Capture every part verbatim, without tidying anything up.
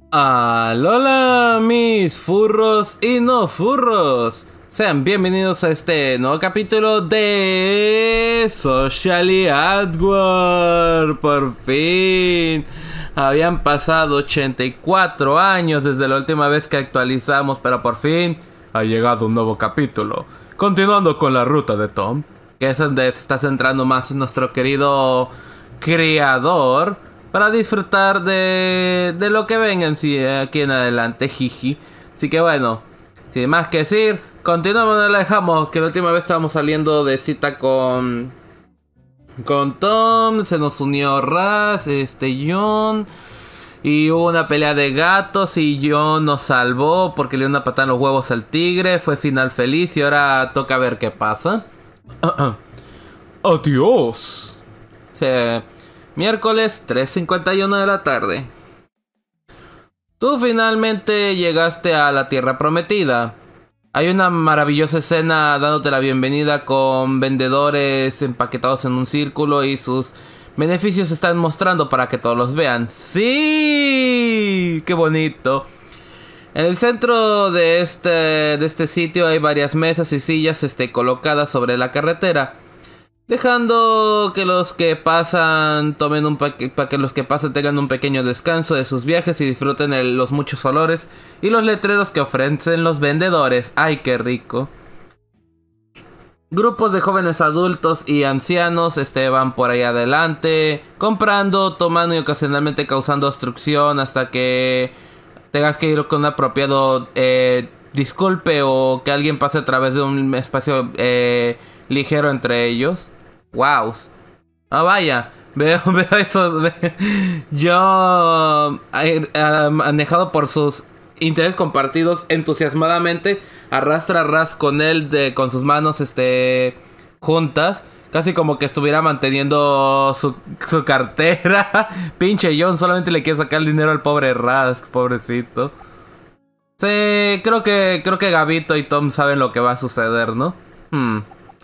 Alola, mis furros y no furros. Sean bienvenidos a este nuevo capítulo de Socially Awkward. Por fin. Habían pasado ochenta y cuatro años desde la última vez que actualizamos, pero por fin ha llegado un nuevo capítulo. Continuando con la ruta de Tom, que es donde se está centrando más en nuestro querido creador, para disfrutar de, de lo que venga en sí, aquí en adelante, jiji. Así que bueno, sin más que decir, continuamos, no la dejamos, que la última vez estábamos saliendo de cita con... Con Tom, se nos unió Raz, este, John... Y hubo una pelea de gatos y John nos salvó porque le dio una patada en los huevos al tigre. Fue final feliz y ahora toca ver qué pasa. Adiós. Sí. Miércoles tres cincuenta y uno de la tarde. Tú finalmente llegaste a la Tierra Prometida. Hay una maravillosa escena dándote la bienvenida con vendedores empaquetados en un círculo y sus beneficios se están mostrando para que todos los vean. ¡Sí! ¡Qué bonito! En el centro de este, de este sitio hay varias mesas y sillas este, colocadas sobre la carretera, dejando que los que pasan tomen un para que los que pasan tengan un pequeño descanso de sus viajes y disfruten el, los muchos olores y los letreros que ofrecen los vendedores. ¡Ay, qué rico! Grupos de jóvenes adultos y ancianos este, van por ahí adelante, comprando, tomando y ocasionalmente causando obstrucción hasta que tengas que ir con un apropiado eh, disculpe o que alguien pase a través de un espacio eh, ligero entre ellos. ¡Wow! Ah, vaya, veo, veo eso. Yo, eh, eh, manejado por sus intereses compartidos entusiasmadamente, arrastra a Raz con él de, con sus manos este, juntas, casi como que estuviera manteniendo su, su cartera. Pinche John solamente le quiere sacar el dinero al pobre Raz, pobrecito. Sí, creo que, creo que Gabito y Tom saben lo que va a suceder, ¿no? Hmm.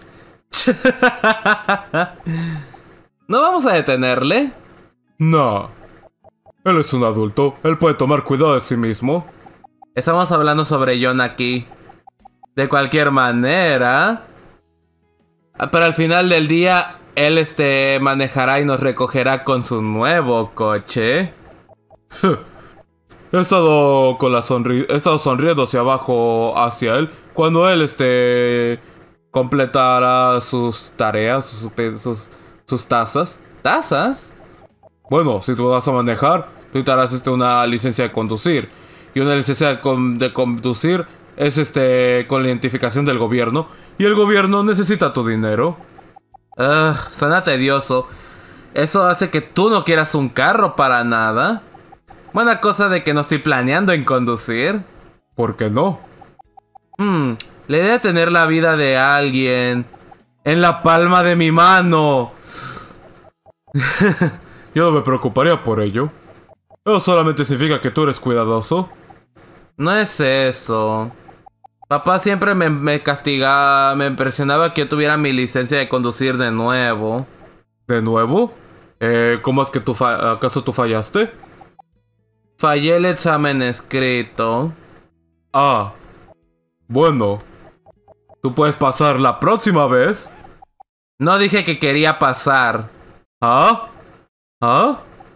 ¿No vamos a detenerle? No. Él es un adulto. Él puede tomar cuidado de sí mismo. Estamos hablando sobre John aquí. De cualquier manera. Pero al final del día, él este manejará y nos recogerá con su nuevo coche. He estado con la sonri He estado sonriendo hacia abajo hacia él cuando él este completará sus tareas, sus, sus, sus tazas. ¿Tazas? Bueno, si tú vas a manejar, tú te harás este, una licencia de conducir. Y una licencia de, con de conducir es este con la identificación del gobierno. Y el gobierno necesita tu dinero. Ugh, suena tedioso. Eso hace que tú no quieras un carro para nada. Buena cosa de que no estoy planeando en conducir. ¿Por qué no? Hmm, la idea de tener la vida de alguien en la palma de mi mano. Yo no me preocuparía por ello. Eso solamente significa que tú eres cuidadoso. No es eso. Papá siempre me, me castigaba, me impresionaba que yo tuviera mi licencia de conducir de nuevo. ¿De nuevo? Eh, ¿Cómo es que tú fa- acaso tú fallaste? Fallé el examen escrito. Ah, bueno. Tú puedes pasar la próxima vez. No dije que quería pasar. ¿Ah? ¿Ah?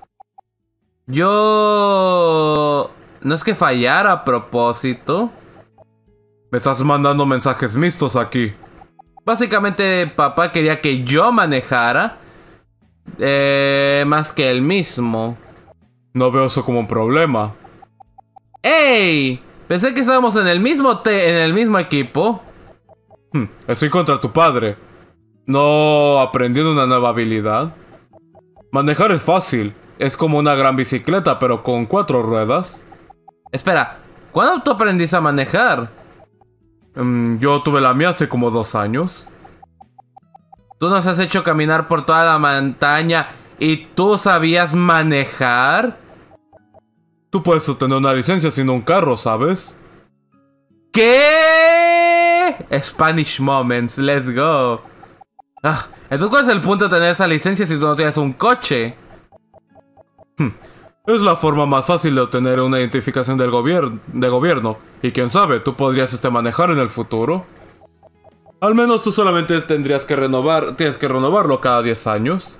Yo... No es que fallara a propósito. Me estás mandando mensajes mixtos aquí. Básicamente papá quería que yo manejara eh, más que él mismo. No veo eso como un problema. ¡Ey! Pensé que estábamos en el mismo te en el mismo equipo. Hmm, estoy contra tu padre. No aprendiendo una nueva habilidad. Manejar es fácil. Es como una gran bicicleta, pero con cuatro ruedas. Espera, ¿cuándo tú aprendiste a manejar? Um, yo tuve la mía hace como dos años. Tú nos has hecho caminar por toda la montaña y tú sabías manejar. Tú puedes obtener una licencia sin un carro, ¿sabes? ¿Qué? Spanish moments, let's go. Ah, entonces, ¿cuál es el punto de tener esa licencia si tú no tienes un coche? Hmm. Es la forma más fácil de obtener una identificación del gobier de gobierno. Y quién sabe, tú podrías este manejar en el futuro. Al menos tú solamente tendrías que renovar, tienes que renovarlo cada diez años.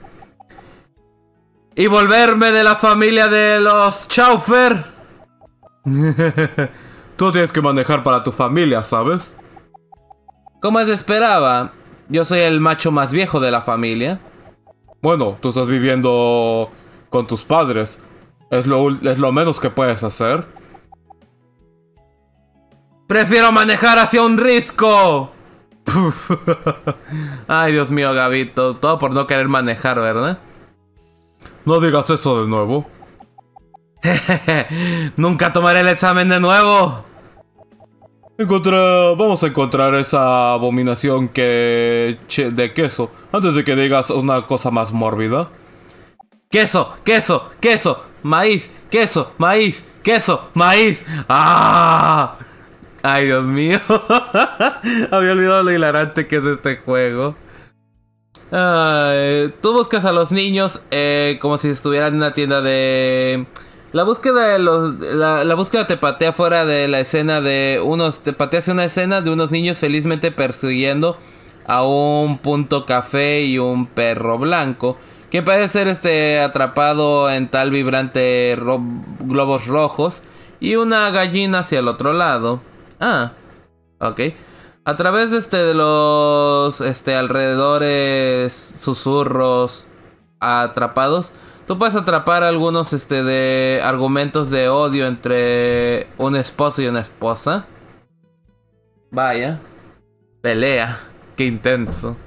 Y volverme de la familia de los Chaufer. Tú tienes que manejar para tu familia, ¿sabes? Como se esperaba, yo soy el macho más viejo de la familia. Bueno, tú estás viviendo con tus padres. Es lo, es lo menos que puedes hacer. Prefiero manejar hacia un risco. Ay, Dios mío, Gabito. Todo por no querer manejar, ¿verdad? No digas eso de nuevo. Nunca tomaré el examen de nuevo. Encontré... Vamos a encontrar esa abominación que... de queso. Antes de que digas una cosa más mórbida. Queso, queso, queso, maíz, queso, maíz, queso, maíz. ¡Ah! Ay, Dios mío. Había olvidado lo hilarante que es este juego. Ay, tú buscas a los niños eh, como si estuvieran en una tienda de... La búsqueda de los... La, la búsqueda te patea fuera de la escena de unos... Te patea hacia una escena de unos niños felizmente persiguiendo a un punto café y un perro blanco que parece ser este atrapado en tal vibrante ro globos rojos y una gallina hacia el otro lado. Ah, ok. A través de este de los este alrededores susurros atrapados, tú puedes atrapar algunos este de argumentos de odio entre un esposo y una esposa. Vaya. Pelea. Qué intenso.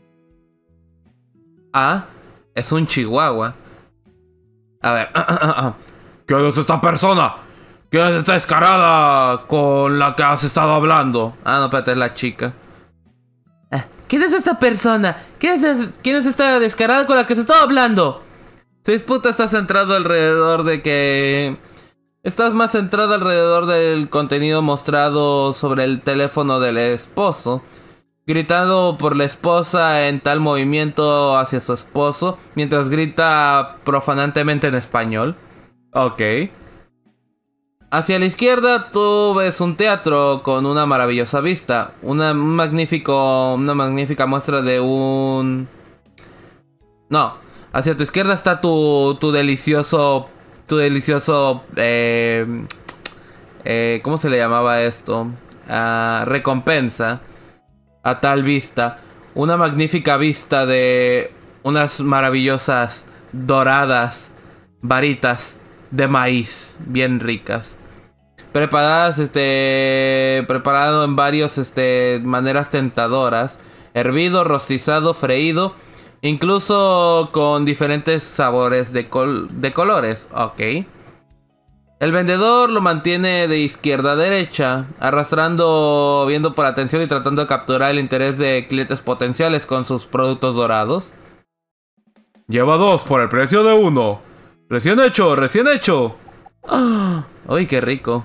Ah, es un chihuahua. A ver. ¿Quién es esta persona? ¿Quién es esta descarada con la que has estado hablando? Ah, no, espérate, es la chica. ¿Quién es esta persona? ¿Quién es, ¿Quién es esta descarada con la que se estaba hablando? Su disputa está centrado alrededor de que... Estás más centrado alrededor del contenido mostrado sobre el teléfono del esposo, gritando por la esposa en tal movimiento hacia su esposo, mientras grita profanantemente en español. Ok. Hacia la izquierda tú ves un teatro con una maravillosa vista, una, un magnífico, una magnífica muestra de un... No, hacia tu izquierda está tu, tu delicioso, tu delicioso, eh, eh, ¿cómo se le llamaba esto? Uh, recompensa a tal vista, una magnífica vista de unas maravillosas doradas varitas de maíz bien ricas. Preparadas, este... Preparado en varios, este... maneras tentadoras. Hervido, rostizado, freído. Incluso con diferentes sabores de, col de colores. Ok. El vendedor lo mantiene de izquierda a derecha, arrastrando, viendo por atención y tratando de capturar el interés de clientes potenciales con sus productos dorados. Lleva dos por el precio de uno. Recién hecho, recién hecho. ¡Oh! ¡Uy, qué rico!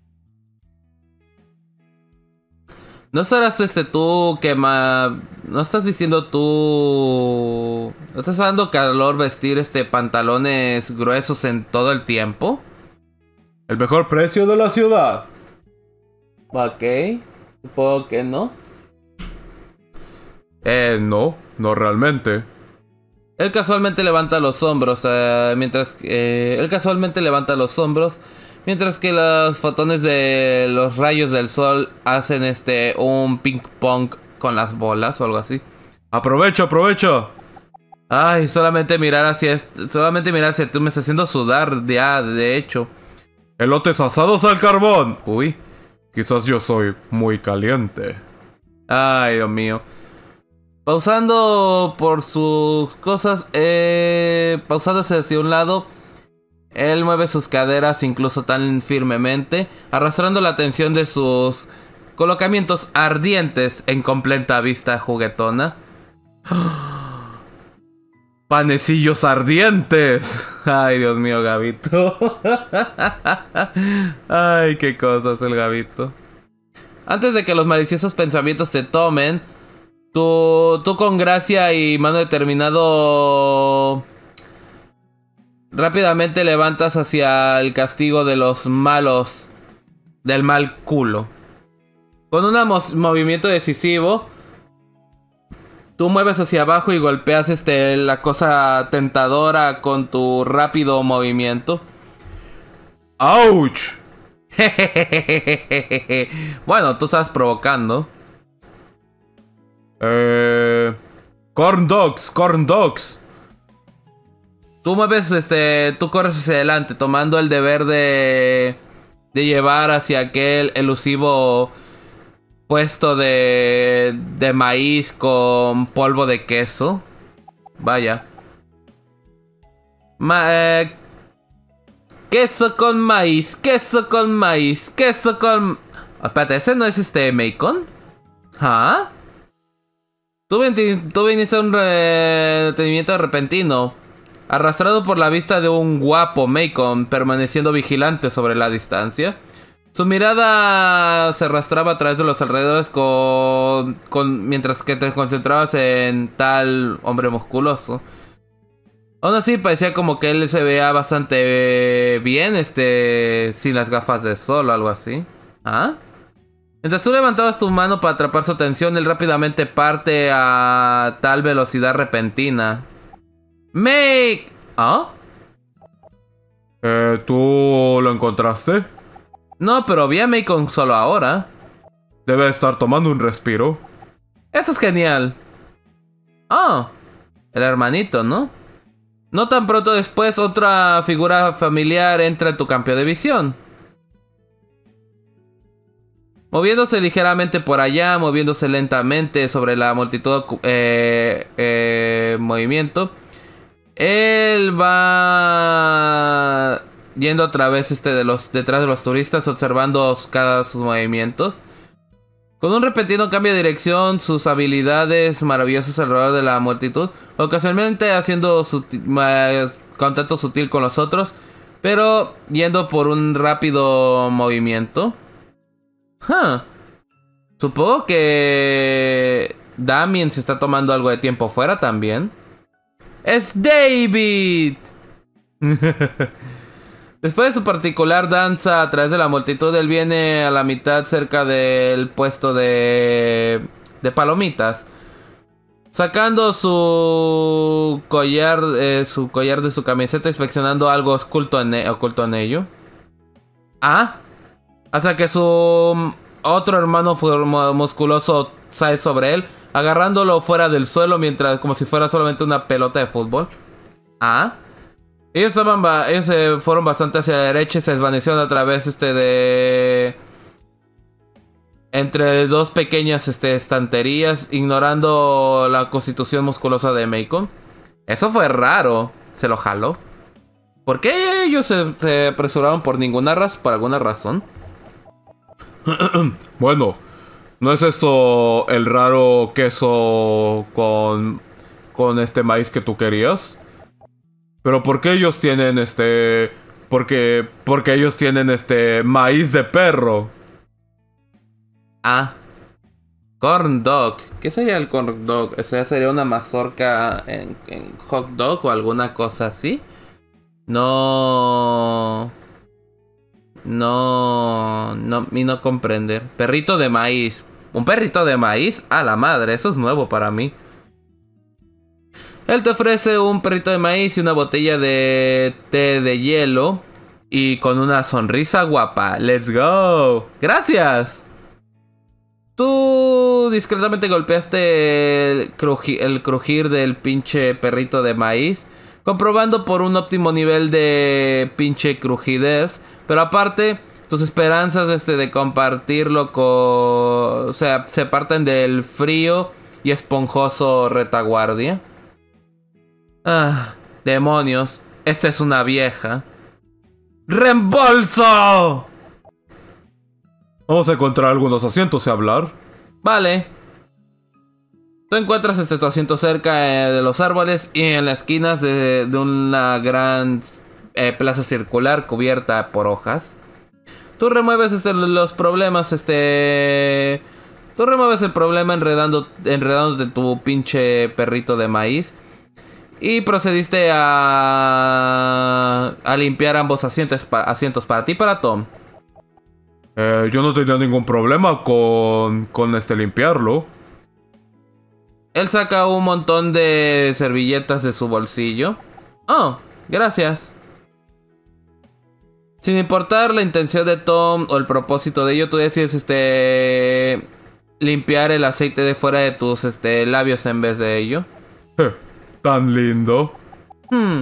¿No estarás este tú quema... ¿No estás vistiendo tú... ¿No estás dando calor vestir este pantalones gruesos en todo el tiempo? El mejor precio de la ciudad. Ok. Supongo que no. Eh, no. No realmente. Él casualmente levanta los hombros, eh, mientras... Eh, él casualmente levanta los hombros... Mientras que los fotones de los rayos del sol hacen este un ping pong con las bolas o algo así. Aprovecha, aprovecha. Ay, solamente mirar hacia esto, solamente mirar hacia tú me está haciendo sudar ya, de hecho. Elotes asados al carbón. Uy, quizás yo soy muy caliente. Ay, Dios mío. Pausando por sus cosas, eh, pausándose hacia un lado. Él mueve sus caderas incluso tan firmemente, arrastrando la atención de sus colocamientos ardientes en completa vista juguetona. ¡Panecillos ardientes! Ay, Dios mío, Gabito. Ay, qué cosas el Gabito. Antes de que los maliciosos pensamientos te tomen, tú, tú con gracia y mano determinado... rápidamente levantas hacia el castigo de los malos, del mal culo. Con un movimiento decisivo, tú mueves hacia abajo y golpeas este, la cosa tentadora con tu rápido movimiento. ¡Auch! Bueno, tú estás provocando. Eh... Corn dogs, corn dogs. Tú mueves, este, tú corres hacia adelante, tomando el deber de, de llevar hacia aquel elusivo puesto de, de maíz con polvo de queso. Vaya. Ma eh, queso con maíz, queso con maíz, queso con... Oh, espérate, ¿ese no es este Macon? ¿Ah? Tú, tú viniste a un detenimiento repentino, arrastrado por la vista de un guapo Macon, permaneciendo vigilante sobre la distancia. Su mirada se arrastraba a través de los alrededores con, con, mientras que te concentrabas en tal hombre musculoso. Aún así parecía como que él se veía bastante bien, este, sin las gafas de sol o algo así. ¿Ah? Mientras tú levantabas tu mano para atrapar su atención, él rápidamente parte a tal velocidad repentina. ¡Make! ¿Ah? Eh, ¿tú lo encontraste? No, pero vi a Macon solo ahora. Debe estar tomando un respiro. Eso es genial. Oh, el hermanito, ¿no? No tan pronto después, otra figura familiar entra en tu campo de visión. Moviéndose ligeramente por allá, moviéndose lentamente sobre la multitud eh, eh, movimiento. Él va yendo otra vez este de los, detrás de los turistas, observando cada sus movimientos. Con un repentino cambio de dirección, sus habilidades maravillosas alrededor de la multitud, ocasionalmente haciendo sutil, contacto sutil con los otros, pero yendo por un rápido movimiento. Huh. Supongo que Damien se está tomando algo de tiempo fuera también. ¡Es David! Después de su particular danza a través de la multitud, él viene a la mitad cerca del puesto de, de palomitas, sacando su collar, eh, su collar de su camiseta, inspeccionando algo oculto en, oculto en ello. Ah, hasta que su otro hermano musculoso cae sobre él, agarrándolo fuera del suelo mientras, como si fuera solamente una pelota de fútbol. Ah. Ellos, estaban ellos se fueron bastante hacia la derecha y se desvanecieron a través este de... entre dos pequeñas este, estanterías, ignorando la constitución musculosa de Macon. Eso fue raro. Se lo jaló. ¿Por qué ellos se, se apresuraron por ninguna razón? Por alguna razón. Bueno, ¿no es esto el raro queso con, con este maíz que tú querías? Pero ¿por qué ellos tienen este... Porque, porque ellos tienen este maíz de perro? Ah. Corn dog. ¿Qué sería el corn dog? O sea, ¿sería una mazorca en, en hot dog o alguna cosa así? No... No... No... Mi no comprender. Perrito de maíz. ¿Un perrito de maíz? A la madre, eso es nuevo para mí. Él te ofrece un perrito de maíz y una botella de té de hielo. Y con una sonrisa guapa. ¡Let's go! ¡Gracias! Tú discretamente golpeaste el, cruji el crujir del pinche perrito de maíz, comprobando por un óptimo nivel de pinche crujidez. Pero aparte, tus esperanzas este, de compartirlo con... O sea, se parten del frío y esponjoso retaguardia. Ah, demonios. Esta es una vieja. ¡Reembolso! Vamos a encontrar algunos asientos y hablar. Vale. Tú encuentras este tu asiento cerca eh, de los árboles y en las esquinas de, de una gran eh, plaza circular cubierta por hojas. Tú remueves este, los problemas, este... Tú remueves el problema enredando, enredándote tu pinche perrito de maíz. Y procediste a, a limpiar ambos asientos, asientos para ti y para Tom. Eh, yo no tenía ningún problema con, con este limpiarlo. Él saca un montón de servilletas de su bolsillo. Oh, gracias. Sin importar la intención de Tom o el propósito de ello, tú decides este limpiar el aceite de fuera de tus este, labios en vez de ello. Eh, tan lindo. Hmm.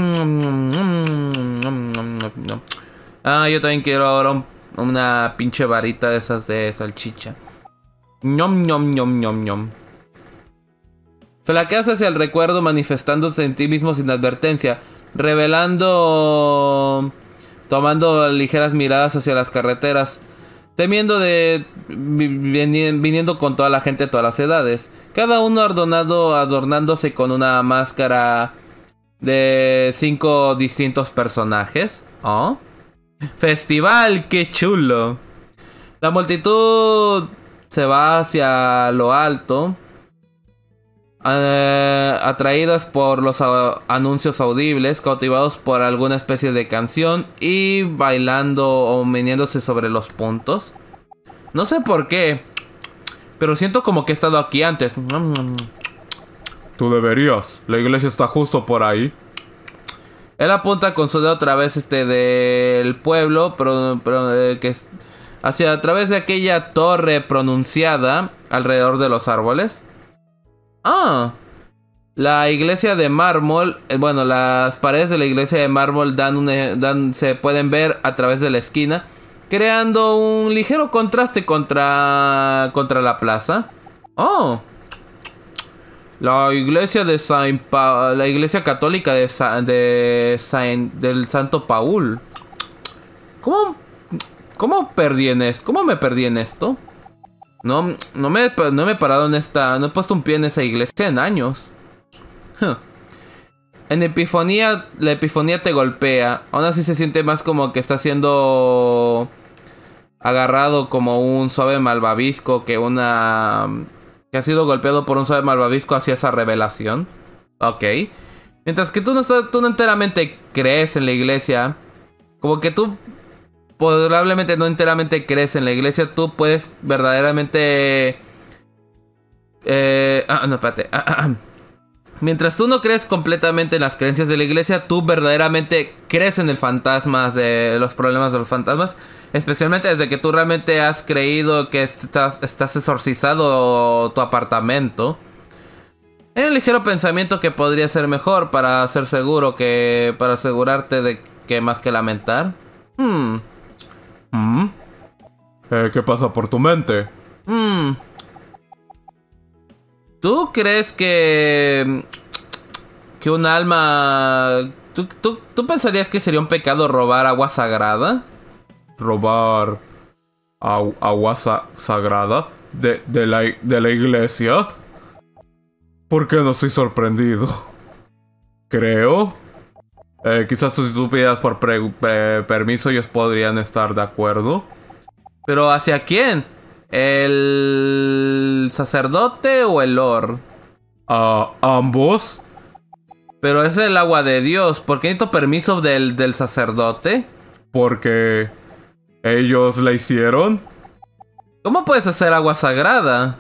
Ah, yo también quiero ahora un, una pinche varita de esas de salchicha. Ñom, ñom, ñom, ñom, ñom. Flaqueas hacia el recuerdo manifestándose en ti mismo sin advertencia, revelando, tomando ligeras miradas hacia las carreteras, temiendo de viniendo con toda la gente de todas las edades, cada uno adornado, adornándose con una máscara de cinco distintos personajes. Oh, festival, qué chulo. La multitud se va hacia lo alto, Uh, atraídas por los uh, anuncios audibles, cautivados por alguna especie de canción y bailando o meneándose sobre los puntos. No sé por qué, pero siento como que he estado aquí antes. Tú deberías, la iglesia está justo por ahí. Él apunta con su dedo a través este del pueblo, pero, pero eh, que es hacia a través de aquella torre pronunciada alrededor de los árboles. Ah, la iglesia de mármol, eh, bueno, las paredes de la iglesia de mármol dan, un, dan se pueden ver a través de la esquina, creando un ligero contraste contra, contra la plaza. Oh, la iglesia de Saint pa la iglesia católica de, Sa de Saint del Santo Paul. ¿Cómo, cómo perdí en esto? ¿Cómo me perdí en esto? No, no me, no me he parado en esta... No he puesto un pie en esa iglesia en años. Huh. En Epifanía, la Epifanía te golpea. Aún así se siente más como que está siendo agarrado como un suave malvavisco que una... Que ha sido golpeado por un suave malvavisco hacia esa revelación. Ok. Mientras que tú no, estás, tú no enteramente crees en la iglesia. Como que tú... Probablemente no enteramente crees en la iglesia. Tú puedes verdaderamente... Eh, ah, no, espérate. Ah, ah, ah. Mientras tú no crees completamente en las creencias de la iglesia, tú verdaderamente crees en el fantasma, de los problemas de los fantasmas. Especialmente desde que tú realmente has creído que estás, estás exorcizado tu apartamento. Hay un ligero pensamiento que podría ser mejor para ser seguro que... Para asegurarte de que más que lamentar. Hmm... ¿Mm? Eh, ¿Qué pasa por tu mente? Mm. ¿Tú crees que... Que un alma... ¿Tú, tú, ¿Tú pensarías que sería un pecado robar agua sagrada? ¿Robar agu agua sa sagrada? ¿De, de, la, ¿De la iglesia? ¿Por qué no estoy sorprendido? Creo... Eh, quizás si tú pidas por pre pre permiso, ellos podrían estar de acuerdo. ¿Pero hacia quién? ¿El sacerdote o el lord? A uh, ambos. Pero es el agua de Dios. ¿Por qué necesito permiso del, del sacerdote? Porque ellos la hicieron. ¿Cómo puedes hacer agua sagrada?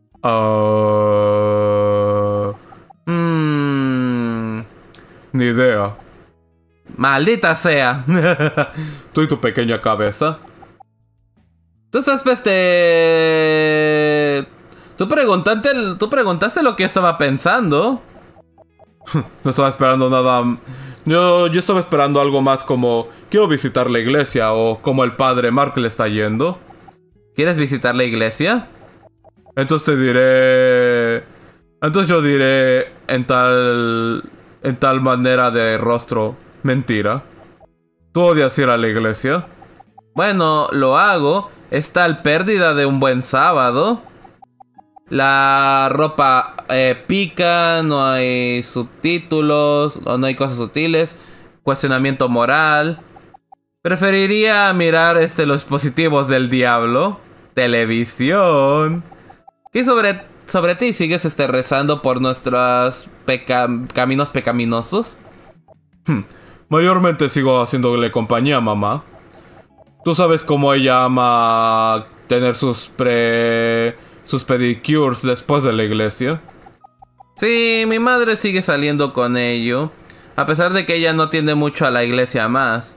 Uh... Mm... Ni idea. Maldita sea. Tú y tu pequeña cabeza. Tú estás este... Tú preguntaste, tú preguntaste lo que estaba pensando. No estaba esperando nada. Yo, yo estaba esperando algo más como... Quiero visitar la iglesia. O como el padre Mark le está yendo. ¿Quieres visitar la iglesia? Entonces te diré... Entonces yo diré en tal... En tal manera de rostro... Mentira. ¿Tú odias ir a la iglesia? Bueno, lo hago. Es tal pérdida de un buen sábado. La ropa eh, pica, no hay subtítulos, o no hay cosas sutiles. Cuestionamiento moral. Preferiría mirar este, los dispositivos del diablo. Televisión. ¿Qué sobre sobre ti? ¿Sigues este, rezando por nuestros peca caminos pecaminosos? Hmm. Mayormente sigo haciéndole compañía a mamá. Tú sabes cómo ella ama tener sus pre... sus pedicures después de la iglesia. Sí, mi madre sigue saliendo con ello, a pesar de que ella no tiende mucho a la iglesia más.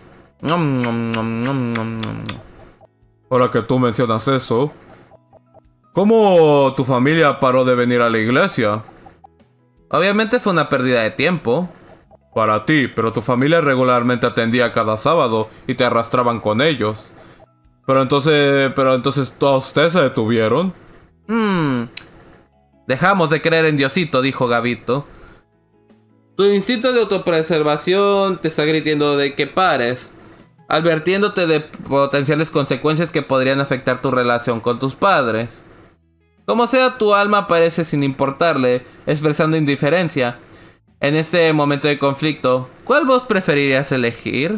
Ahora que tú mencionas eso, ¿cómo tu familia paró de venir a la iglesia? Obviamente fue una pérdida de tiempo. Para ti, pero tu familia regularmente atendía cada sábado y te arrastraban con ellos. Pero entonces, pero entonces todos ustedes se detuvieron. Hmm. Dejamos de creer en Diosito, dijo Gabito. Tu instinto de autopreservación te está gritando de que pares, advirtiéndote de potenciales consecuencias que podrían afectar tu relación con tus padres. Como sea, tu alma parece sin importarle, expresando indiferencia. En este momento de conflicto, ¿cuál voz preferirías elegir?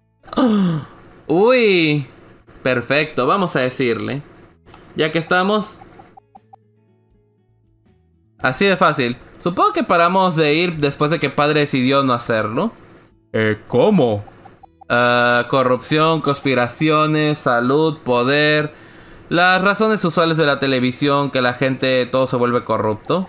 Uy, perfecto, vamos a decirle. Ya que estamos... Así de fácil. Supongo que paramos de ir después de que padre decidió no hacerlo. Eh, ¿cómo? Uh, corrupción, conspiraciones, salud, poder. Las razones usuales de la televisión, que la gente todo se vuelve corrupto.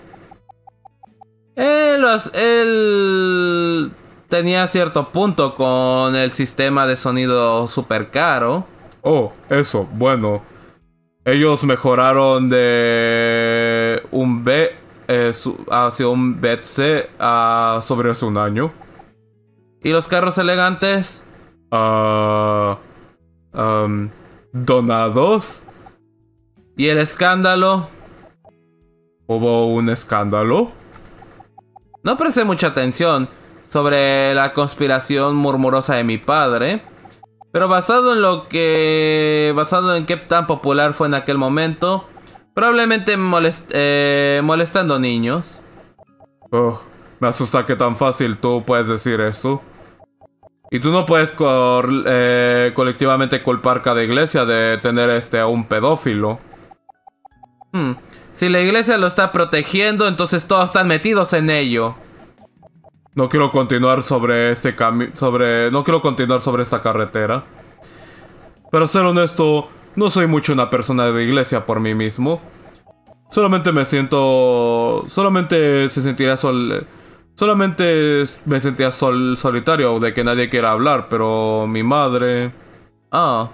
Él, él tenía cierto punto con el sistema de sonido super caro. Oh, eso, bueno. Ellos mejoraron de un B eh, su, hacia un B C uh, sobre hace un año. ¿Y los carros elegantes? Uh, um, ¿Donados? ¿Y el escándalo? ¿Hubo un escándalo? No presté mucha atención sobre la conspiración murmurosa de mi padre, pero basado en lo que... basado en qué tan popular fue en aquel momento, probablemente molest, eh, molestando niños. Oh, me asusta que tan fácil tú puedes decir eso. Y tú no puedes cor, eh, colectivamente culpar cada iglesia de tener este a un pedófilo. Hmm. Si la iglesia lo está protegiendo, entonces todos están metidos en ello. No quiero continuar sobre este camino, sobre... No quiero continuar sobre esta carretera. Para ser honesto, no soy mucho una persona de iglesia por mí mismo. Solamente me siento... Solamente se sentirá sol... Solamente me sentía sol, solitario de que nadie quiera hablar, pero mi madre... Oh.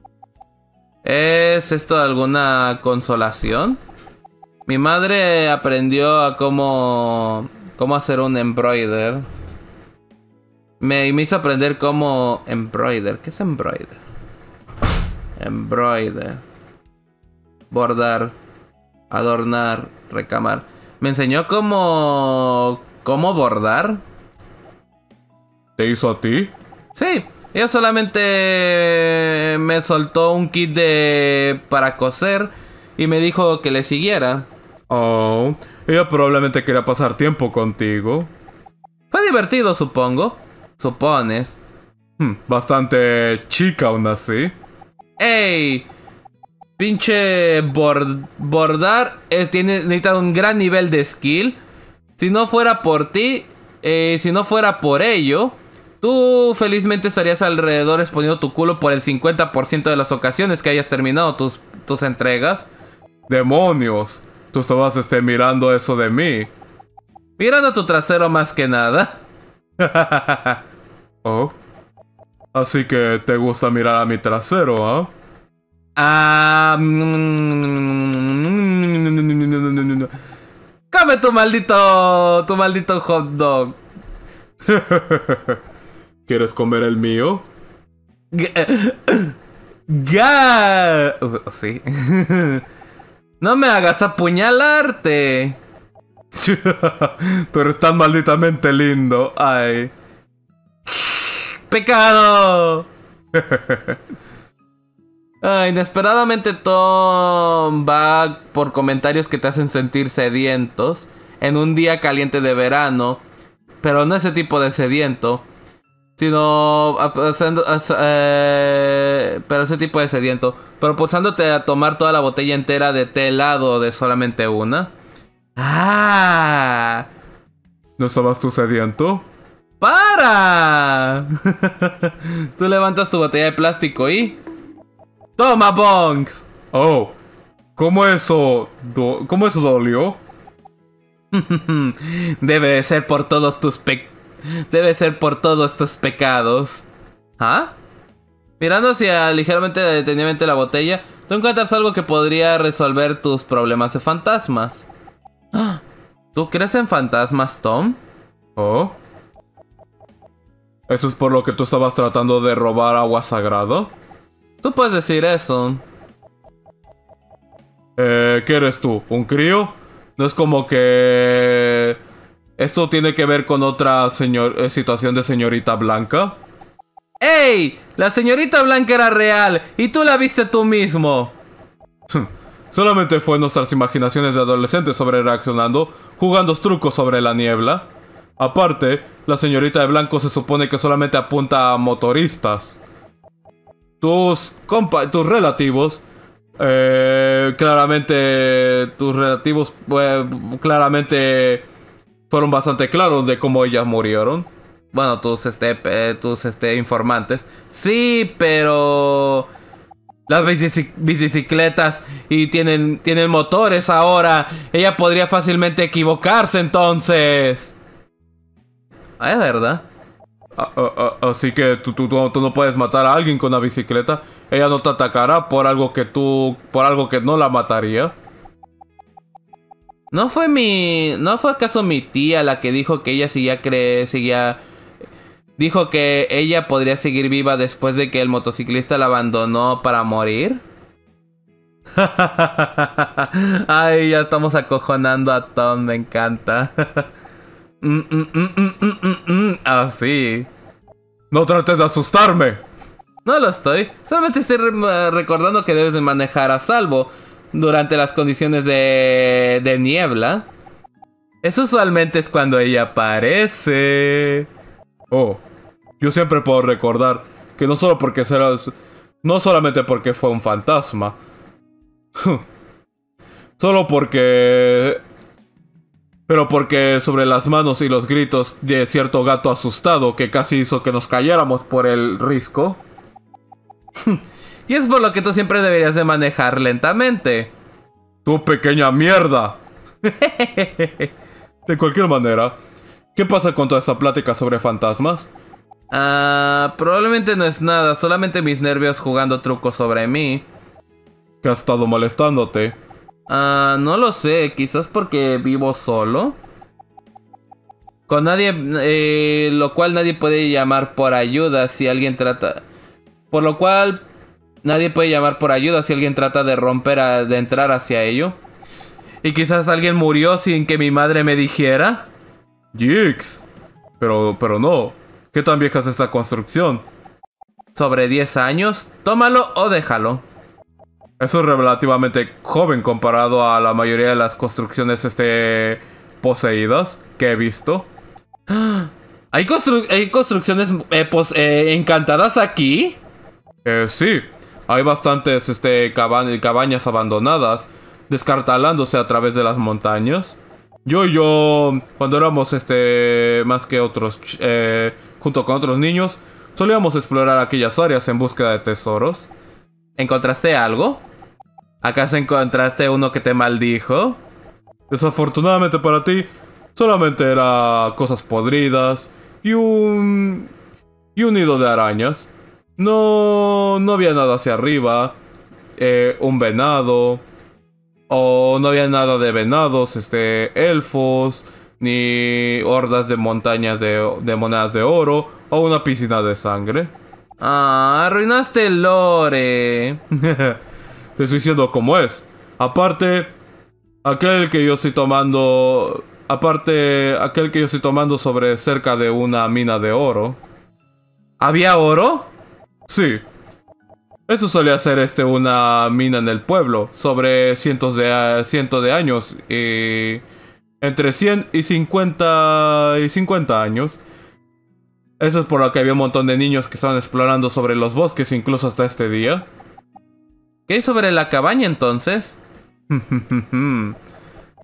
¿Es esto alguna consolación? Mi madre aprendió a cómo, cómo hacer un embroider. Me, me hizo aprender cómo embroider. ¿Qué es embroider? Embroider. Bordar. Adornar. Recamar. Me enseñó cómo... ¿Cómo bordar? ¿Te hizo a ti? Sí. Ella solamente me soltó un kit de... para coser. Y me dijo que le siguiera. Oh, ella probablemente quería pasar tiempo contigo. Fue divertido, supongo. Supones. Hmm, bastante chica aún así. ¡Ey! Pinche bord bordar eh, tiene, necesita un gran nivel de skill. Si no fuera por ti, eh, si no fuera por ello, tú felizmente estarías alrededor exponiendo tu culo por el cincuenta por ciento de las ocasiones que hayas terminado tus, tus entregas. ¡Demonios! Tú estabas este, mirando eso de mí. Mirando tu trasero más que nada. Oh. Así que te gusta mirar a mi trasero, ¿ah? ¿eh? Ah... Mm, ¡come tu maldito... tu maldito hot dog! ¿Quieres comer el mío? ¡Ga! Sí. No me hagas apuñalarte. Tú eres tan malditamente lindo. Ay. ¡Pecado! Ah, inesperadamente Tom va por comentarios que te hacen sentir sedientos en un día caliente de verano, pero no ese tipo de sediento, sino haciendo, eh, pero ese tipo de sediento, propulsándote a tomar toda la botella entera de té helado de solamente una. ¡Ah! ¿No estabas tú sediento? ¡Para! Tú levantas tu botella de plástico y... ¡Toma, bonks! Oh, ¿cómo eso... do- ¿Cómo eso dolió? Debe de ser por todos tus pe... Debe ser por todos tus pecados. ¿Ah? Mirando hacia ligeramente detenidamente la botella, tú encuentras algo que podría resolver tus problemas de fantasmas. ¿Tú crees en fantasmas, Tom? ¿Oh? ¿Eso es por lo que tú estabas tratando de robar agua sagrada? Tú puedes decir eso. Eh, ¿qué eres tú? ¿Un crío? No es como que... ¿Esto tiene que ver con otra señor... eh, situación de señorita Blanca? ¡Ey! La señorita Blanca era real y tú la viste tú mismo. Solamente fue nuestras imaginaciones de adolescentes sobre reaccionando, jugando trucos sobre la niebla. Aparte, la señorita de blanco se supone que solamente apunta a motoristas. Tus compa tus relativos, eh, claramente, tus relativos, eh, claramente fueron bastante claros de cómo ellas murieron. Bueno, tus este, eh, tus este informantes. Sí, pero las bici bicicletas y tienen tienen motores ahora. Ella podría fácilmente equivocarse entonces. Ah, es verdad. A- a- a- Así que tú, tú, tú, tú no puedes matar a alguien con una bicicleta. Ella no te atacará por algo que tú, por algo que no la mataría. ¿No fue mi... ¿No fue acaso mi tía la que dijo que ella seguía cre... seguía... Dijo que ella podría seguir viva después de que el motociclista la abandonó para morir? Ay, ya estamos acojonando a Tom, me encanta. mm, mm, mm, mm, mm, mm, mm. Ah, sí. No trates de asustarme. No lo estoy. Solamente estoy re recordando que debes de manejar a salvo durante las condiciones de, de niebla. Eso usualmente es cuando ella aparece. Oh, yo siempre puedo recordar que no solo porque serás, no solamente porque fue un fantasma, solo porque, pero porque sobre las manos y los gritos de cierto gato asustado que casi hizo que nos cayéramos por el risco. Y es por lo que tú siempre deberías de manejar lentamente. ¡Tu pequeña mierda! De cualquier manera, ¿qué pasa con toda esta plática sobre fantasmas? Ah, probablemente no es nada, solamente mis nervios jugando trucos sobre mí. ¿Qué ha estado molestándote? Ah, no lo sé, quizás porque vivo solo. Con nadie, eh, lo cual nadie puede llamar por ayuda si alguien trata... Por lo cual nadie puede llamar por ayuda si alguien trata de romper, a, de entrar hacia ello. Y quizás alguien murió sin que mi madre me dijera. Yikes. Pero, pero no. ¿Qué tan vieja es esta construcción? Sobre diez años, tómalo o déjalo. Eso es relativamente joven comparado a la mayoría de las construcciones este, poseídas que he visto. ¿Hay, constru ¿hay construcciones eh, pos eh, encantadas aquí? Eh, sí, hay bastantes este, caba cabañas abandonadas, descartalándose a través de las montañas. Yo y yo, cuando éramos este, más que otros, eh, junto con otros niños, solíamos explorar aquellas áreas en búsqueda de tesoros. ¿Encontraste algo? ¿Acaso encontraste uno que te maldijo? Desafortunadamente para ti, solamente era cosas podridas y un... y un nido de arañas. No, no había nada hacia arriba, eh, un venado, o no había nada de venados, este, elfos, ni hordas de montañas de, de monedas de oro, o una piscina de sangre. Ah, arruinaste el lore. Te estoy diciendo cómo es. Aparte, aquel que yo estoy tomando, aparte, aquel que yo estoy tomando sobre cerca de una mina de oro. ¿Había oro? Sí. Eso solía ser este una mina en el pueblo, sobre cientos de, cientos de años, y entre cien y cincuenta y cincuenta años. Eso es por lo que había un montón de niños que estaban explorando sobre los bosques, incluso hasta este día. ¿Qué hay sobre la cabaña entonces?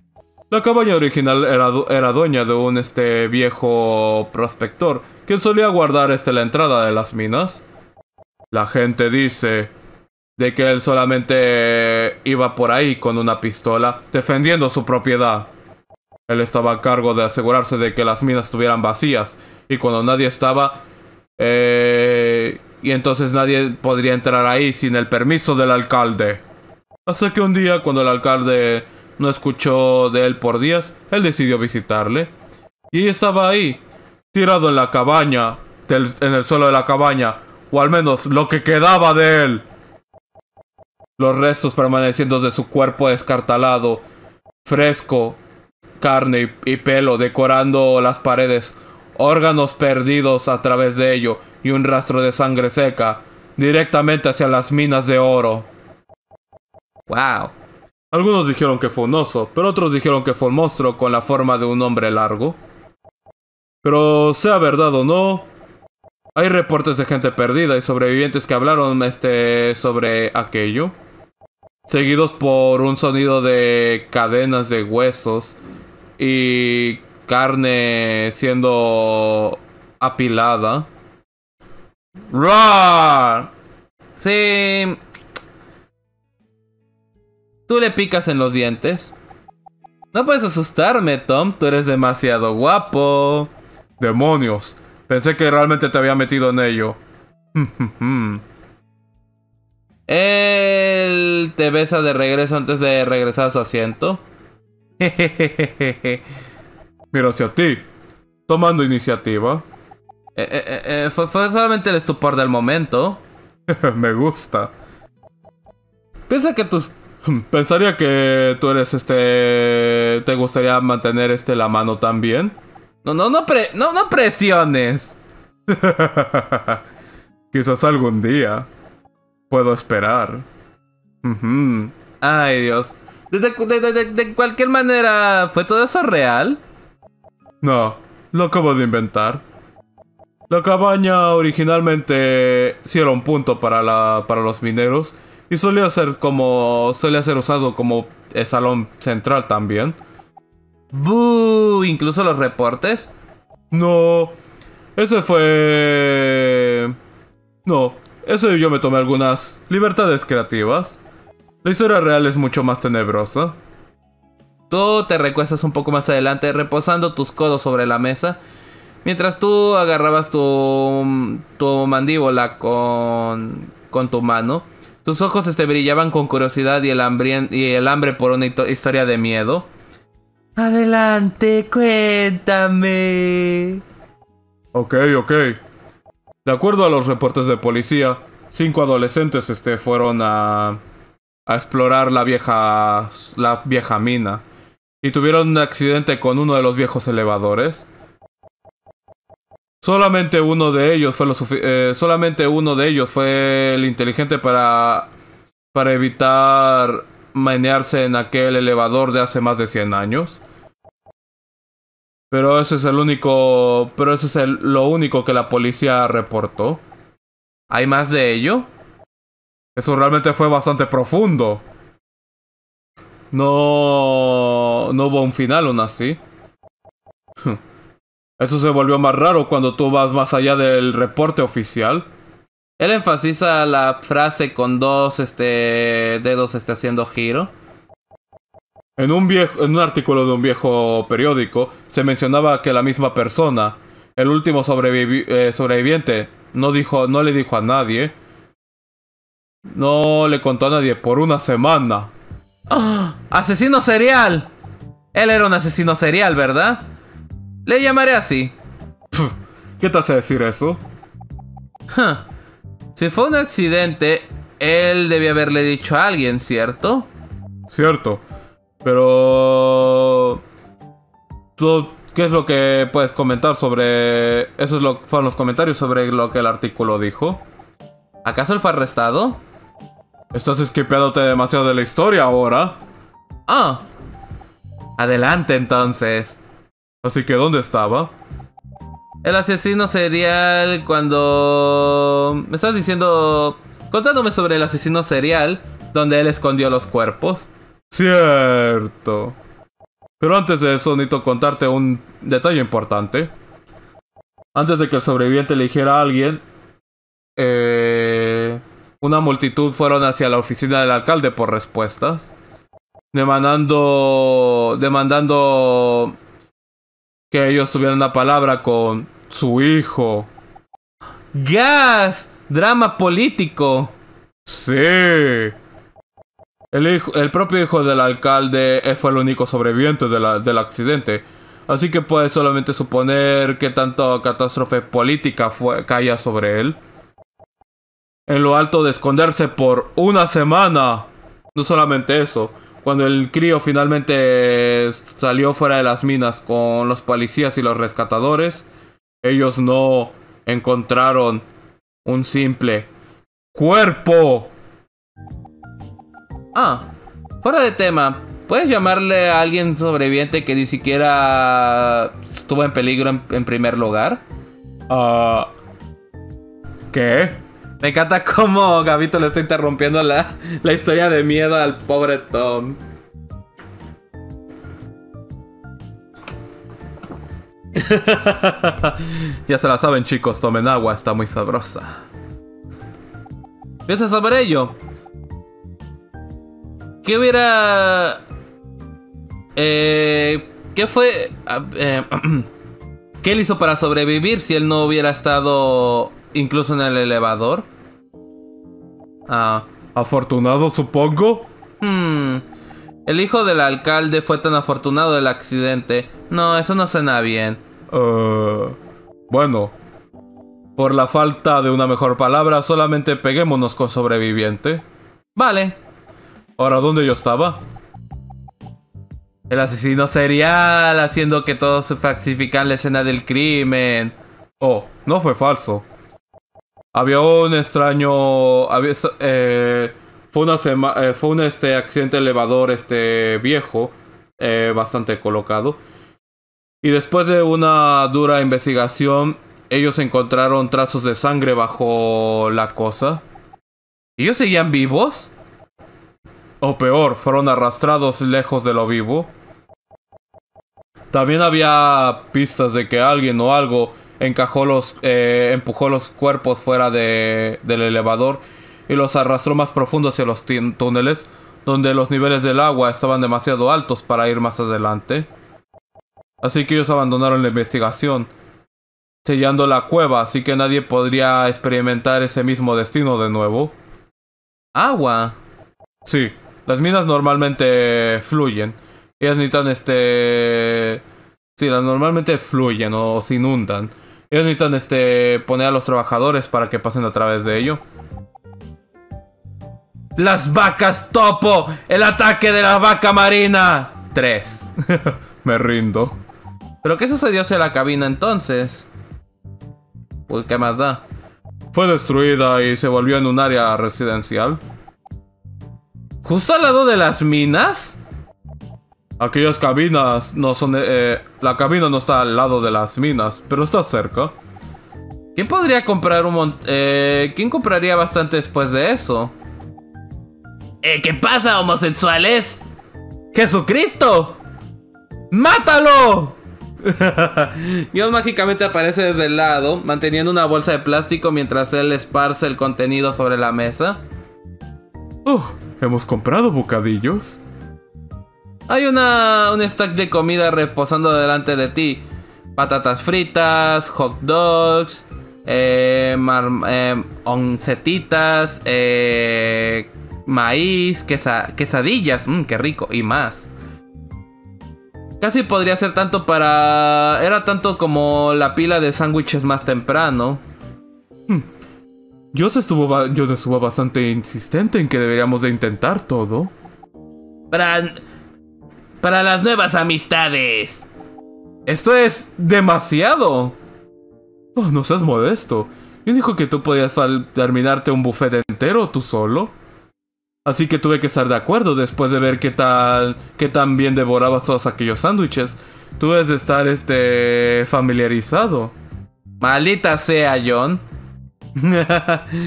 La cabaña original era, era dueña de un este viejo prospector, quien solía guardar este la entrada de las minas. La gente dice de que él solamente iba por ahí con una pistola, defendiendo su propiedad. Él estaba a cargo de asegurarse de que las minas estuvieran vacías, y cuando nadie estaba, eh, y entonces nadie podría entrar ahí sin el permiso del alcalde. Así que un día, cuando el alcalde no escuchó de él por días, él decidió visitarle. Y estaba ahí, tirado en la cabaña, del, en el suelo de la cabaña, o al menos lo que quedaba de él. Los restos permanecientes de su cuerpo descartalado, fresco, carne y, y pelo decorando las paredes, órganos perdidos a través de ello y un rastro de sangre seca directamente hacia las minas de oro. Wow. Algunos dijeron que fue un oso, pero otros dijeron que fue un monstruo con la forma de un hombre largo. Pero sea verdad o no, hay reportes de gente perdida y sobrevivientes que hablaron este sobre aquello, seguidos por un sonido de cadenas de huesos y carne siendo apilada. ¡Roar! Sí. Tú le picas en los dientes. No puedes asustarme, Tom. Tú eres demasiado guapo. Demonios. Pensé que realmente te había metido en ello. Él te besa de regreso antes de regresar a su asiento. Mira hacia ti, tomando iniciativa. Eh, eh, eh, fue, fue solamente el estupor del momento. Me gusta. Piensa que tus... Pensaría que tú eres este... ¿Te gustaría mantener este la mano también? No, no, no, pre... no, no presiones. Quizás algún día. Puedo esperar. Uh-huh. Ay, Dios. De, de, de, de, de cualquier manera, ¿fue todo eso real? No, lo acabo de inventar. La cabaña originalmente sí era un punto para, la, para los mineros. Y solía ser como... solía ser usado como el salón central también. ¡Bú! ¿Incluso los reportes? No, ese fue... No, ese yo me tomé algunas libertades creativas. La historia real es mucho más tenebrosa. Tú te recuestas un poco más adelante, reposando tus codos sobre la mesa, mientras tú agarrabas tu, tu mandíbula con, con tu mano. Tus ojos este, brillaban con curiosidad y el, hambrien, y el hambre por una historia de miedo. Adelante, cuéntame. Ok, ok. De acuerdo a los reportes de policía, cinco adolescentes este, fueron a, a explorar la vieja, la vieja mina. Y tuvieron un accidente con uno de los viejos elevadores. Solamente uno de ellos fue lo eh, solamente uno de ellos fue el inteligente para para evitar menearse en aquel elevador de hace más de cien años. Pero ese es el único, pero ese es el, lo único que la policía reportó. ¿Hay más de ello? Eso realmente fue bastante profundo. No, no hubo un final aún así. Eso se volvió más raro cuando tú vas más allá del reporte oficial. Él enfatiza la frase con dos este, dedos este, haciendo giro. En un, viejo, en un artículo de un viejo periódico se mencionaba que la misma persona, el último sobrevivi eh, sobreviviente, no, dijo, no le dijo a nadie. No le contó a nadie por una semana. ¡Oh! ¡Asesino serial! Él era un asesino serial, ¿verdad? Le llamaré así. Pff, ¿qué te hace decir eso? Huh. Si fue un accidente, él debía haberle dicho a alguien, ¿cierto? Cierto. Pero... ¿tú qué es lo que puedes comentar sobre... Esos lo... fueron los comentarios sobre lo que el artículo dijo? ¿Acaso él fue arrestado? Estás esquipeándote demasiado de la historia ahora. Ah. Adelante entonces. Así que, ¿dónde estaba? El asesino serial cuando... Me estás diciendo... Contándome sobre el asesino serial donde él escondió los cuerpos. Cierto. Pero antes de eso necesito contarte un detalle importante. Antes de que el sobreviviente eligiera a alguien, eh, una multitud fueron hacia la oficina del alcalde por respuestas, demandando, demandando que ellos tuvieran una palabra con su hijo. ¡Gas! ¡Drama político! Sí. El, hijo, el propio hijo del alcalde fue el único sobreviviente de la, del accidente. Así que puedes solamente suponer que tanta catástrofe política fue, caía sobre él. En lo alto de esconderse por una semana. No solamente eso. Cuando el crío finalmente salió fuera de las minas con los policías y los rescatadores, ellos no encontraron un simple cuerpo. Ah, fuera de tema, ¿puedes llamarle a alguien sobreviviente que ni siquiera estuvo en peligro en, en primer lugar? Ah... Uh, ¿Qué? Me encanta cómo Gabito le está interrumpiendo la, la historia de miedo al pobre Tom. Ya se la saben, chicos, tomen agua, está muy sabrosa. ¿Piensas sobre ello? ¿Qué hubiera... Eh, ¿Qué fue... Eh, ¿Qué él hizo para sobrevivir si él no hubiera estado incluso en el elevador? Ah, afortunado, supongo. Hmm. El hijo del alcalde fue tan afortunado del accidente. No, eso no suena bien. Uh, bueno, por la falta de una mejor palabra, solamente peguémonos con sobreviviente. Vale. Ahora, ¿dónde yo estaba? El asesino serial, haciendo que todos se falsifican la escena del crimen. Oh, no fue falso. Había un extraño... Había, eh, fue una sema, eh, fue un este, accidente elevador este, viejo, eh, bastante colocado. Y después de una dura investigación, ellos encontraron trazos de sangre bajo la cosa. ¿Ellos seguían vivos? O peor, fueron arrastrados lejos de lo vivo. También había pistas de que alguien o algo encajó los, eh, empujó los cuerpos fuera de, del elevador y los arrastró más profundo hacia los túneles, donde los niveles del agua estaban demasiado altos para ir más adelante. Así que ellos abandonaron la investigación, sellando la cueva, así que nadie podría experimentar ese mismo destino de nuevo. Agua. Sí, las minas normalmente fluyen. Ellas necesitan este... Sí, las normalmente fluyen o se inundan. Ellos necesitan este... poner a los trabajadores para que pasen a través de ello. ¡Las vacas topo! ¡El ataque de la vaca marina! Tres. Me rindo. ¿Pero qué sucedió hacia la cabina entonces? Pues, ¿qué más da? Fue destruida y se volvió en un área residencial. ¿Justo al lado de las minas? Aquellas cabinas no son... Eh, la cabina no está al lado de las minas, pero está cerca. ¿Quién podría comprar un mont... Eh, ¿Quién compraría bastante después de eso? Eh, ¿qué pasa, homosexuales? ¡Jesucristo! ¡Mátalo! Dios mágicamente aparece desde el lado, manteniendo una bolsa de plástico mientras él esparce el contenido sobre la mesa. Oh, ¿hemos comprado bocadillos? Hay una, un stack de comida reposando delante de ti. Patatas fritas, hot dogs, eh, mar, eh, oncetitas, eh, maíz, quesa, quesadillas, mmm, qué rico, y más. Casi podría ser tanto para... Era tanto como la pila de sándwiches más temprano. Hmm. Yo estuvo, yo estuvo bastante insistente en que deberíamos de intentar todo. Para... Para las nuevas amistades. Esto es demasiado. Oh, no seas modesto. Yo dijo que tú podías terminarte un buffet entero tú solo. Así que tuve que estar de acuerdo después de ver qué tal, qué tan bien devorabas todos aquellos sándwiches. Tú debes de estar, este, familiarizado. Maldita sea, John.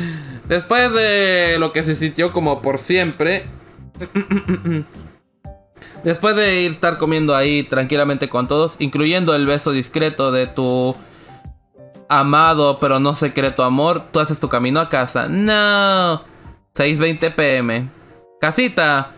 Después de lo que se sintió como por siempre, Después de ir estar comiendo ahí tranquilamente con todos, incluyendo el beso discreto de tu amado pero no secreto amor, tú haces tu camino a casa. No. seis veinte pm. Casita.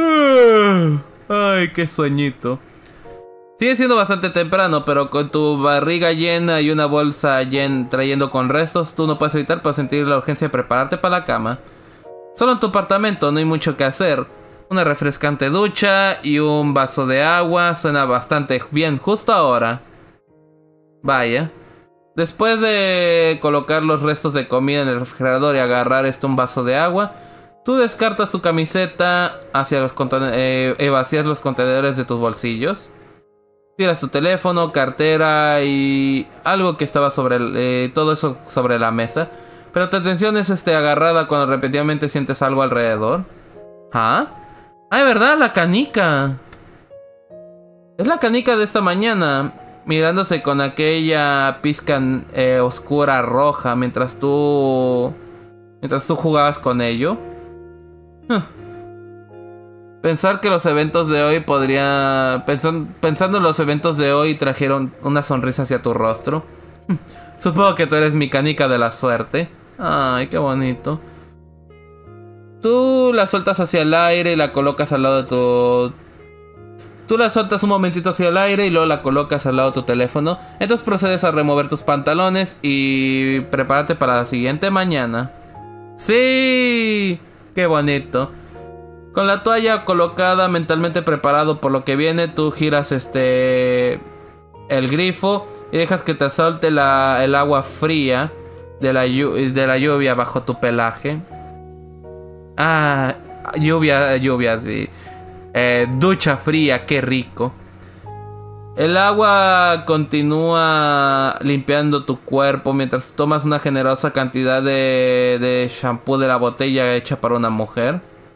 Ay, qué sueñito. Sigue siendo bastante temprano, pero con tu barriga llena y una bolsa llena trayendo con restos, tú no puedes evitar para sentir la urgencia de prepararte para la cama. Solo en tu apartamento no hay mucho que hacer. Una refrescante ducha y un vaso de agua suena bastante bien justo ahora. Vaya. Después de colocar los restos de comida en el refrigerador y agarrar esto un vaso de agua, tú descartas tu camiseta hacia los eh, y vacías los contenedores de tus bolsillos. Tiras tu teléfono, cartera y algo que estaba sobre el, eh, todo eso sobre la mesa. Pero tu atención es este, agarrada cuando repetidamente sientes algo alrededor. ¿Ah? ¡Ay, verdad! ¡La canica! Es la canica de esta mañana, mirándose con aquella pizca eh, oscura roja mientras tú... Mientras tú jugabas con ello. Huh. Pensar que los eventos de hoy podría... Pensan, pensando en los eventos de hoy trajeron una sonrisa hacia tu rostro. Supongo que tú eres mi canica de la suerte. Ay, qué bonito. Tú la sueltas hacia el aire y la colocas al lado de tu... Tú la sueltas un momentito hacia el aire y luego la colocas al lado de tu teléfono. Entonces procedes a remover tus pantalones y prepárate para la siguiente mañana. ¡Sí! ¡Qué bonito! Con la toalla colocada, mentalmente preparado por lo que viene, tú giras este... el grifo y dejas que te salte la, el agua fría de la, de la lluvia bajo tu pelaje. Ah, lluvia, lluvia, sí. Eh, ducha fría, qué rico. El agua continúa limpiando tu cuerpo mientras tomas una generosa cantidad de, de shampoo de la botella hecha para una mujer.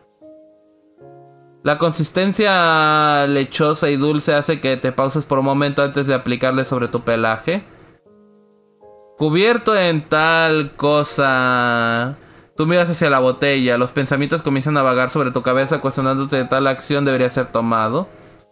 La consistencia lechosa y dulce hace que te pauses por un momento antes de aplicarle sobre tu pelaje. Cubierto en tal cosa, tú miras hacia la botella. Los pensamientos comienzan a vagar sobre tu cabeza, cuestionándote de tal acción debería ser tomado.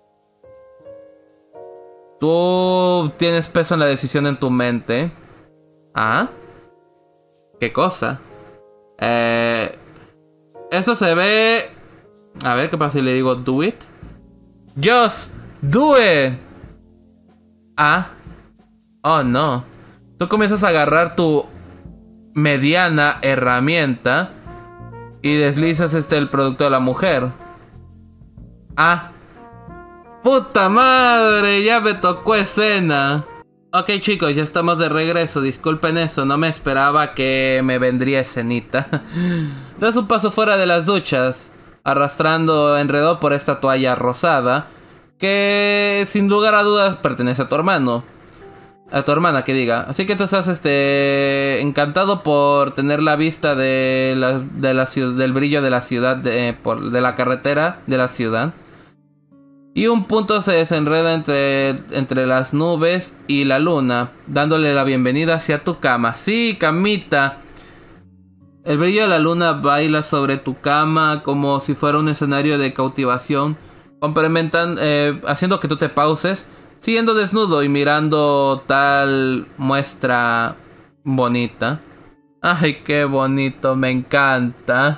Tú tienes peso en la decisión en tu mente. ¿Ah? ¿Qué cosa? Eh, eso se ve... A ver, ¿qué pasa si le digo do it? Just do it. Ah. Oh, no. Tú comienzas a agarrar tu mediana herramienta y deslizas este el producto de la mujer. Ah. ¡Puta madre! Ya me tocó escena. Ok, chicos, ya estamos de regreso. Disculpen eso, no me esperaba que me vendría escenita. Das un paso fuera de las duchas, arrastrando enredado por esta toalla rosada, que sin lugar a dudas pertenece a tu hermano. A tu hermana, que diga. Así que tú estás este encantado por tener la vista de la, de la ciudad, del brillo de la ciudad, de, por, de la carretera de la ciudad. Y un punto se desenreda entre, entre las nubes y la luna, dándole la bienvenida hacia tu cama. Sí, camita. El brillo de la luna baila sobre tu cama como si fuera un escenario de cautivación, complementan, eh, haciendo que tú te pauses, siguiendo desnudo y mirando tal muestra bonita. Ay, qué bonito, me encanta.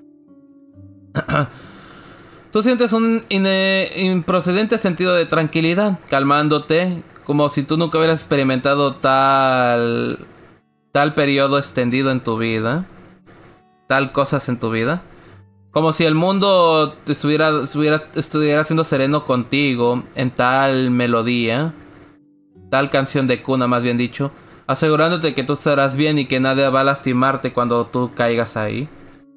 Tú sientes un improcedente sentido de tranquilidad, calmándote, como si tú nunca hubieras experimentado tal, tal periodo extendido en tu vida. Tal cosas en tu vida. Como si el mundo te estuviera, estuviera, estuviera siendo sereno contigo en tal melodía. Tal canción de cuna, más bien dicho. Asegurándote que tú estarás bien y que nadie va a lastimarte cuando tú caigas ahí.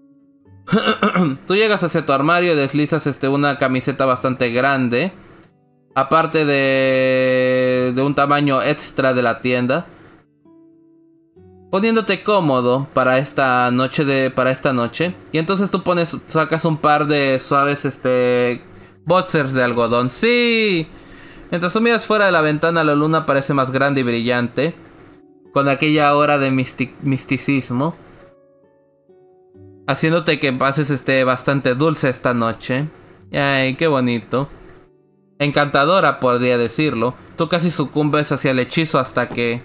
Tú llegas hacia tu armario y deslizas este, una camiseta bastante grande. Aparte de, de un tamaño extra de la tienda. Poniéndote cómodo para esta noche de para esta noche y entonces tú pones sacas un par de suaves este boxers de algodón. Sí. Mientras tú miras fuera de la ventana, la luna parece más grande y brillante, con aquella aura de misti misticismo, haciéndote que pases este bastante dulce esta noche. Ay, qué bonito. Encantadora, podría decirlo. Tú casi sucumbes hacia el hechizo hasta que...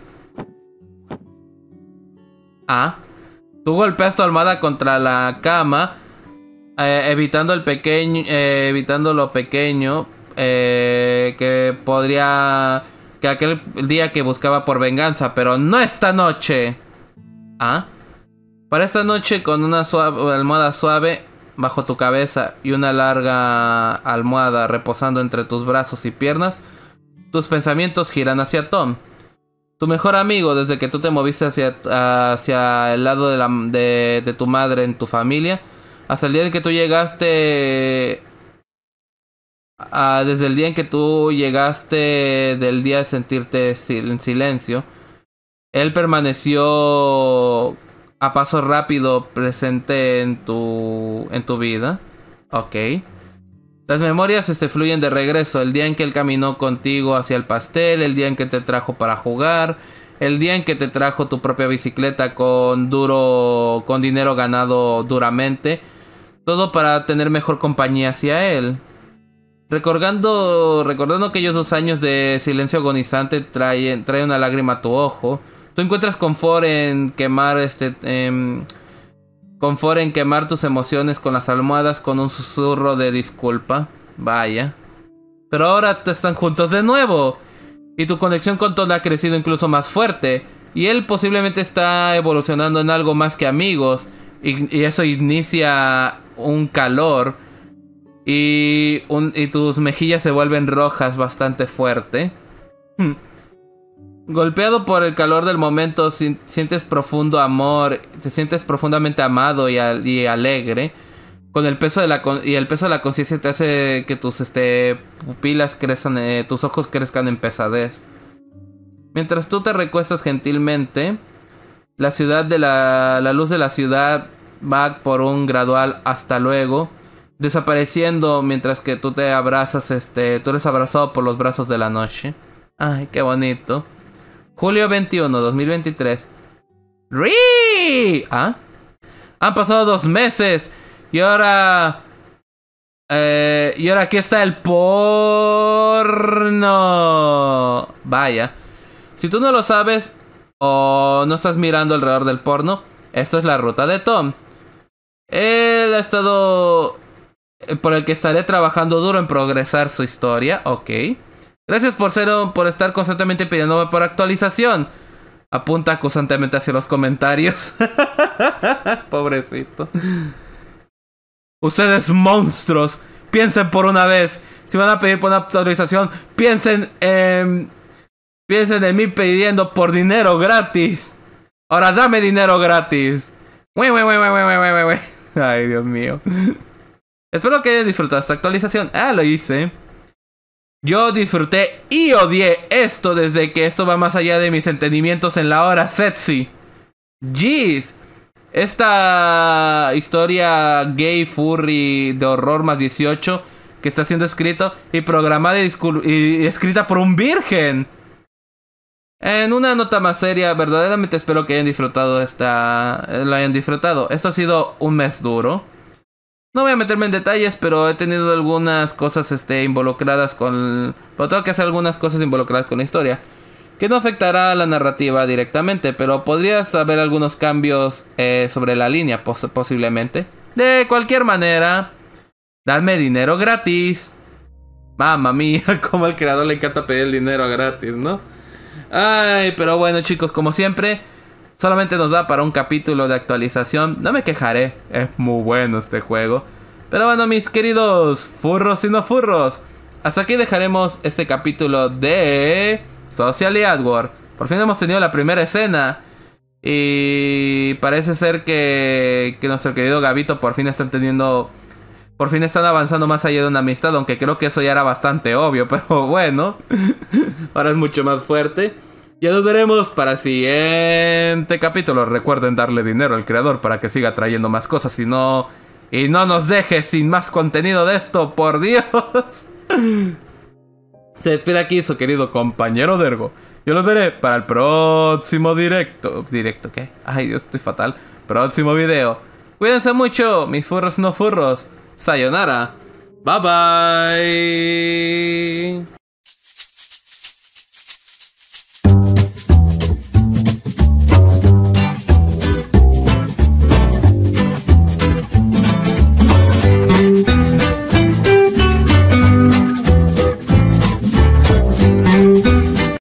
Ah. Tú golpeas tu almohada contra la cama, eh, evitando el pequeño, eh, evitando lo pequeño eh, que podría, que aquel día que buscaba por venganza, pero no esta noche. Ah. Para esta noche, con una suave, almohada suave bajo tu cabeza y una larga almohada reposando entre tus brazos y piernas, tus pensamientos giran hacia Tom, tu mejor amigo desde que tú te moviste hacia, hacia el lado de, la, de, de tu madre en tu familia, hasta el día en que tú llegaste, a, desde el día en que tú llegaste del día de sentirte en silencio. Él permaneció a paso rápido presente en tu, en tu vida. Ok. Las memorias este, fluyen de regreso. El día en que él caminó contigo hacia el pastel, el día en que te trajo para jugar, el día en que te trajo tu propia bicicleta con duro, con dinero ganado duramente. Todo para tener mejor compañía hacia él. Recordando, recordando aquellos dos años de silencio agonizante, trae, trae una lágrima a tu ojo. Tú encuentras confort en quemar este... Eh, confort en quemar tus emociones con las almohadas con un susurro de disculpa. Vaya. Pero ahora están juntos de nuevo. Y tu conexión con Tom ha crecido incluso más fuerte. Y él posiblemente está evolucionando en algo más que amigos. Y, y eso inicia un calor. Y, un, y tus mejillas se vuelven rojas bastante fuerte. Hmm. Golpeado por el calor del momento, si, sientes profundo amor, te sientes profundamente amado y, al, y alegre. Con el peso de la y el peso de la conciencia te hace que tus este, pupilas crezcan, eh, tus ojos crezcan en pesadez. Mientras tú te recuestas gentilmente, la ciudad de la, la luz de la ciudad va por un gradual hasta luego, desapareciendo mientras que tú te abrazas, este, tú eres abrazado por los brazos de la noche. Ay, qué bonito. Julio veintiuno, dos mil veintitrés. ¡Ri! ¿Ah? Han pasado dos meses. Y ahora... Eh, y ahora aquí está el porno. Vaya. Si tú no lo sabes o no estás mirando alrededor del porno, esto es la ruta de Tom. Él ha estado... por el que estaré trabajando duro en progresar su historia. Ok. Gracias por ser, por estar constantemente pidiéndome por actualización. Apunta acusantemente hacia los comentarios. Pobrecito. Ustedes monstruos, piensen por una vez. Si van a pedir por una actualización, piensen en... Piensen en mí pidiendo por dinero gratis. Ahora dame dinero gratis. Ay, Dios mío. Espero que hayan disfrutado esta actualización. Ah, lo hice. Yo disfruté y odié esto desde que esto va más allá de mis entendimientos en la hora sexy. Jeez. Esta historia gay, furry, de horror más dieciocho que está siendo escrito y programada y, y escrita por un virgen. En una nota más seria, verdaderamente espero que hayan disfrutado esta... Lo hayan disfrutado. Esto ha sido un mes duro. No voy a meterme en detalles, pero he tenido algunas cosas este, involucradas con... Pero tengo que hacer algunas cosas involucradas con la historia. Que no afectará a la narrativa directamente, pero podrías haber algunos cambios eh, sobre la línea, pos posiblemente. De cualquier manera, dadme dinero gratis. Mamma mía, como al creador le encanta pedir el dinero gratis, ¿no? Ay, pero bueno chicos, como siempre... Solamente nos da para un capítulo de actualización. No me quejaré. Es muy bueno este juego. Pero bueno, mis queridos furros y no furros, hasta aquí dejaremos este capítulo de Socially Awkward. Por fin hemos tenido la primera escena. Y parece ser que, que nuestro querido Gabito por fin están teniendo... Por fin están avanzando más allá de una amistad. Aunque creo que eso ya era bastante obvio. Pero bueno. Ahora es mucho más fuerte. Ya nos veremos para el siguiente capítulo. Recuerden darle dinero al creador para que siga trayendo más cosas. Y no, y no nos deje sin más contenido de esto, por Dios. Se despide aquí su querido compañero Dergo. Yo los veré para el próximo directo. ¿Directo qué? Ay, Dios, estoy fatal. Próximo video. Cuídense mucho, mis furros no furros. Sayonara. Bye bye.